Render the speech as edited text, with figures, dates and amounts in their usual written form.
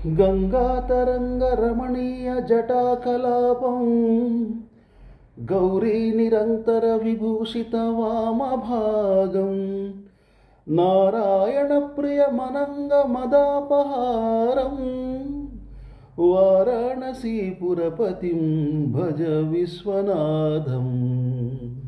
गंगातरंगरमणीय जटाकलापं गौरी निरंतर विभूषित वामभागं नारायण प्रियमनंग मदापहारं वाराणसीपुरपतिं भज विश्वनाथम्।